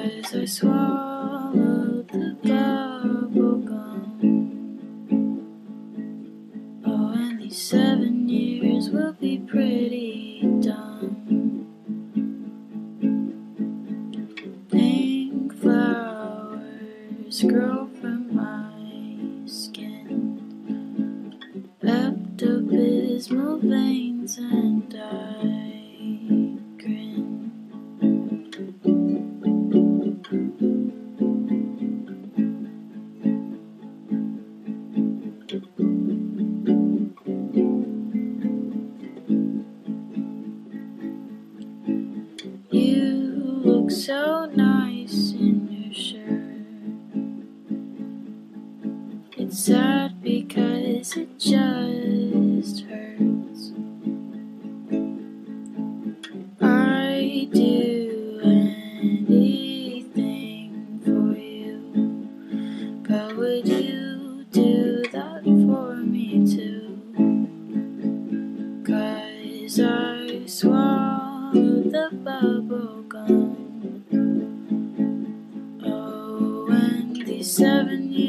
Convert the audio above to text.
'cause I swallowed the bubble gum. Oh, and these 7 years will be pretty dumb. Pink flowers grow from my skin, Pepto-Bismol veins, and I grin. You look so nice in your shirt. It's sad because it just hurts. I do anything for you, but would you do that for me too? 'Cause I swallowed the bubble gum. Oh, and these 7 years